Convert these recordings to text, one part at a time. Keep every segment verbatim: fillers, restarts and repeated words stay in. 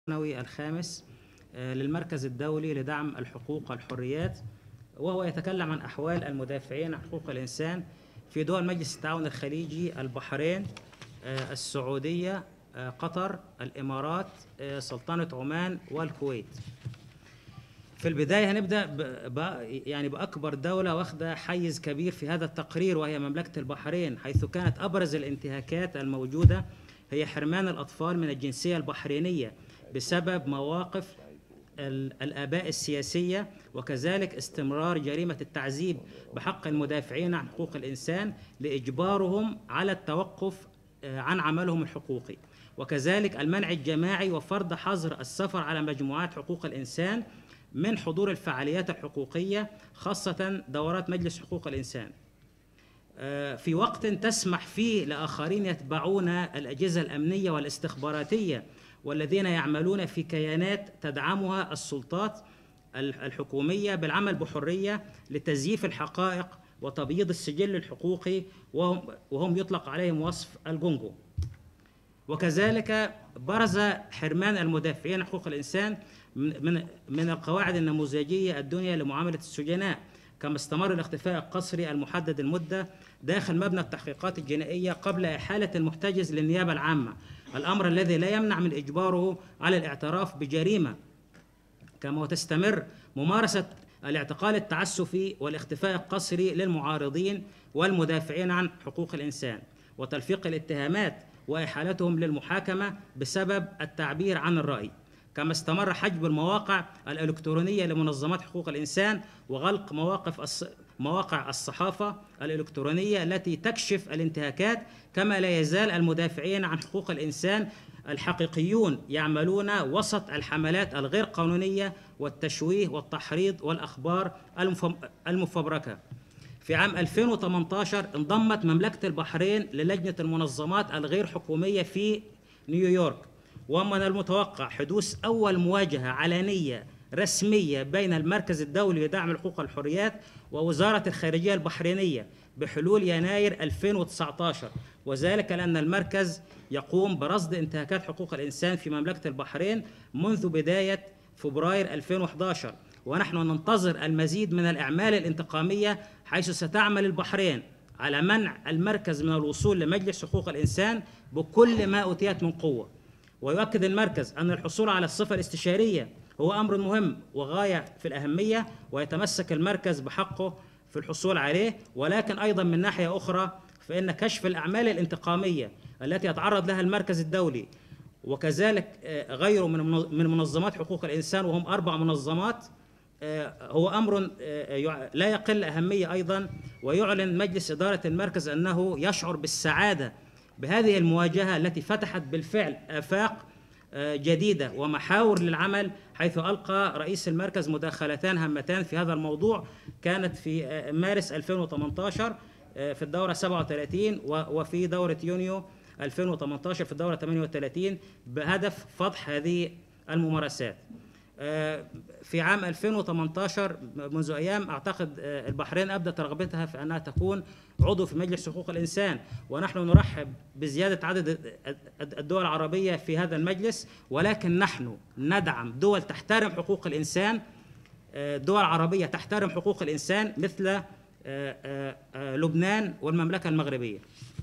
السنوي الخامس للمركز الدولي لدعم الحقوق والحريات، وهو يتكلم عن أحوال المدافعين عن حقوق الإنسان في دول مجلس التعاون الخليجي: البحرين، السعودية، قطر، الإمارات، سلطنة عمان، والكويت. في البداية هنبدأ ب... يعني بأكبر دولة واخدة حيز كبير في هذا التقرير، وهي مملكة البحرين، حيث كانت أبرز الانتهاكات الموجودة هي حرمان الأطفال من الجنسية البحرينية بسبب مواقف الآباء السياسية، وكذلك استمرار جريمة التعذيب بحق المدافعين عن حقوق الإنسان لإجبارهم على التوقف عن عملهم الحقوقي، وكذلك المنع الجماعي وفرض حظر السفر على مجموعات حقوق الإنسان من حضور الفعاليات الحقوقية، خاصة دورات مجلس حقوق الإنسان، في وقت تسمح فيه لآخرين يتبعون الأجهزة الأمنية والاستخباراتية والذين يعملون في كيانات تدعمها السلطات الحكومية بالعمل بحرية لتزييف الحقائق وتبييض السجل الحقوقي، وهم, وهم يطلق عليهم وصف الجونجو. وكذلك برز حرمان المدافعين عن حقوق الإنسان من من القواعد النموذجية الدنيا لمعاملة السجناء، كما استمر الاختفاء القسري المحدد المدة داخل مبنى التحقيقات الجنائية قبل إحالة المحتجز للنيابة العامة، الأمر الذي لا يمنع من إجباره على الاعتراف بجريمة، كما وتستمر ممارسة الاعتقال التعسفي والاختفاء القسري للمعارضين والمدافعين عن حقوق الإنسان، وتلفيق الاتهامات وإحالتهم للمحاكمة بسبب التعبير عن الرأي، كما استمر حجب المواقع الإلكترونية لمنظمات حقوق الإنسان وغلق مواقف الص... مواقع الصحافة الإلكترونية التي تكشف الانتهاكات، كما لا يزال المدافعين عن حقوق الإنسان الحقيقيون يعملون وسط الحملات الغير قانونية والتشويه والتحريض والأخبار المفبركة. في عام ألفين وثمانية عشر انضمت مملكة البحرين للجنة المنظمات الغير حكومية في نيويورك، ومن المتوقع حدوث أول مواجهة علنية رسمية بين المركز الدولي لدعم الحقوق والحريات ووزارة الخارجية البحرينية بحلول يناير ألفين وتسعة عشر، وذلك لأن المركز يقوم برصد انتهاكات حقوق الإنسان في مملكة البحرين منذ بداية فبراير ألفين وأحد عشر، ونحن ننتظر المزيد من الأعمال الانتقامية، حيث ستعمل البحرين على منع المركز من الوصول لمجلس حقوق الإنسان بكل ما أوتيت من قوة. ويؤكد المركز أن الحصول على الصفة الاستشارية هو أمر مهم وغاية في الأهمية، ويتمسك المركز بحقه في الحصول عليه، ولكن أيضا من ناحية أخرى فإن كشف الأعمال الانتقامية التي يتعرض لها المركز الدولي وكذلك غيره من منظمات حقوق الإنسان، وهم أربع منظمات، هو أمر لا يقل أهمية أيضا. ويعلن مجلس إدارة المركز أنه يشعر بالسعادة بهذه المواجهة التي فتحت بالفعل آفاق جديدة ومحاور للعمل، حيث ألقى رئيس المركز مداخلتان هامتان في هذا الموضوع، كانت في مارس ألفين وثمانية عشر في الدورة سبعة وثلاثين وفي دورة يونيو ألفين وثمانية عشر في الدورة ثمانية وثلاثين بهدف فضح هذه الممارسات. في عام ألفين وثمانية عشر منذ أيام أعتقد البحرين أبدت رغبتها في أنها تكون عضو في مجلس حقوق الإنسان، ونحن نرحب بزيادة عدد الدول العربية في هذا المجلس، ولكن نحن ندعم دول تحترم حقوق الإنسان، دول عربية تحترم حقوق الإنسان مثل لبنان والمملكة المغربية.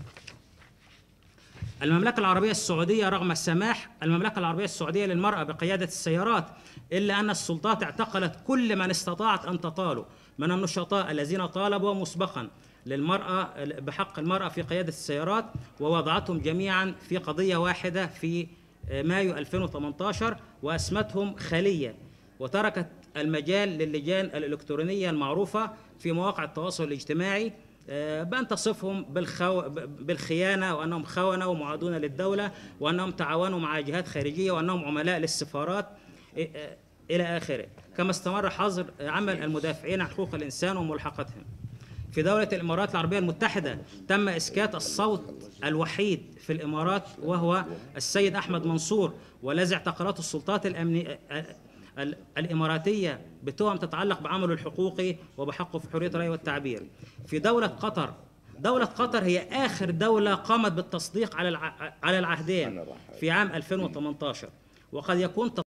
المملكة العربية السعودية رغم السماح المملكة العربية السعودية للمرأة بقيادة السيارات، إلا أن السلطات اعتقلت كل من استطاعت أن تطاله من النشطاء الذين طالبوا مسبقا للمرأة بحق المرأة في قيادة السيارات، ووضعتهم جميعا في قضية واحدة في مايو ألفين وثمانية عشر وأسمتهم خلية، وتركت المجال للجان الإلكترونية المعروفة في مواقع التواصل الاجتماعي بأن تصفهم بالخو... بالخيانة، وأنهم خونة ومعادون للدولة، وأنهم تعاونوا مع جهات خارجية، وأنهم عملاء للسفارات إلى آخره. كما استمر حظر عمل المدافعين عن حقوق الإنسان وملحقتهم. في دولة الإمارات العربية المتحدة تم إسكات الصوت الوحيد في الإمارات وهو السيد أحمد منصور، والذي اعتقلته السلطات الأمنية الإماراتية بتهم تتعلق بعمله الحقوقي وبحقه في حرية الرأي والتعبير. في دولة قطر، دولة قطر هي آخر دولة قامت بالتصديق على على العهدين في عام ألفين وثمانية عشر، وقد يكون